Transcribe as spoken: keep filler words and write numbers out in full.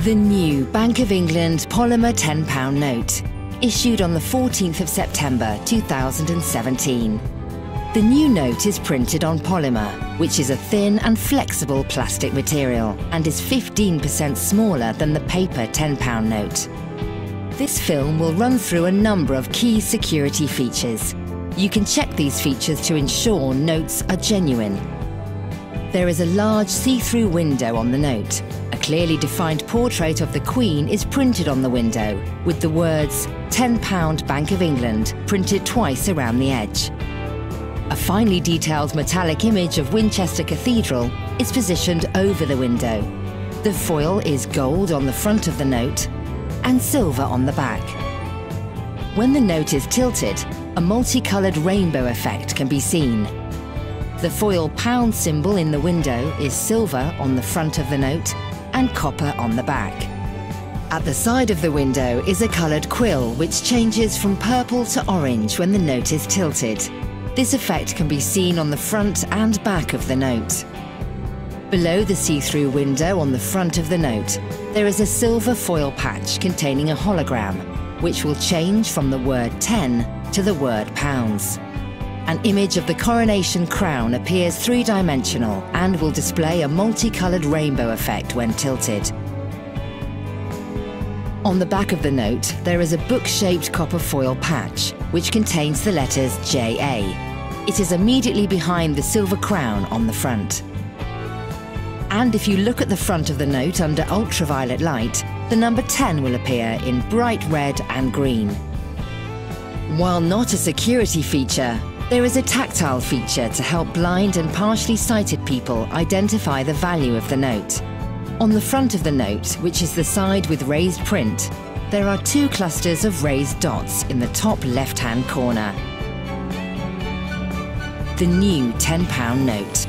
The new Bank of England polymer ten pound note, issued on the fourteenth of September two thousand seventeen. The new note is printed on polymer, which is a thin and flexible plastic material and is fifteen percent smaller than the paper ten pound note. This film will run through a number of key security features. You can check these features to ensure notes are genuine. There is a large see-through window on the note. A clearly defined portrait of the Queen is printed on the window, with the words ten pound Bank of England printed twice around the edge. A finely detailed metallic image of Winchester Cathedral is positioned over the window. The foil is gold on the front of the note and silver on the back. When the note is tilted, a multicoloured rainbow effect can be seen. The foil pound symbol in the window is silver on the front of the note and copper on the back. At the side of the window is a coloured quill which changes from purple to orange when the note is tilted. This effect can be seen on the front and back of the note. Below the see-through window on the front of the note, there is a silver foil patch containing a hologram, which will change from the word ten to the word pounds. An image of the coronation crown appears three-dimensional and will display a multicoloured rainbow effect when tilted. On the back of the note, there is a book-shaped copper foil patch, which contains the letters J A. It is immediately behind the silver crown on the front. And if you look at the front of the note under ultraviolet light, the number ten will appear in bright red and green. While not a security feature, there is a tactile feature to help blind and partially sighted people identify the value of the note. On the front of the note, which is the side with raised print, there are two clusters of raised dots in the top left-hand corner. The new ten pound note.